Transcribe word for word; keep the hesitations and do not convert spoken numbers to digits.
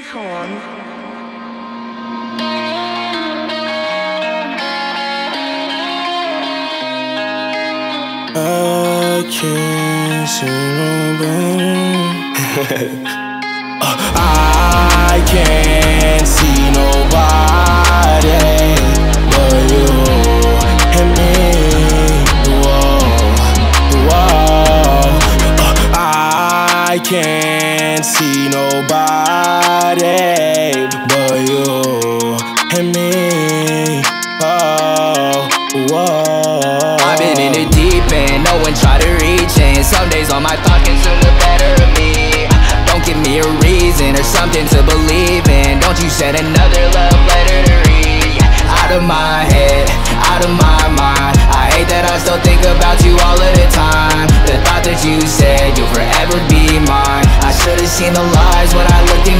Nicon. I can't see nobody. I can't see nobody but you and me. Whoa, whoa. I can't see nobody but you and me. Oh, whoa. I've been in the deep end, no one tried to reach in. Some days all my thoughts consume the better of me. Don't give me a reason or something to believe in. Don't you send another love letter to read. Out of my head, out of my mind. I hate that I still think about you all of the time. The thought that you said you'll forever be mine. I should've seen the lies when I looked in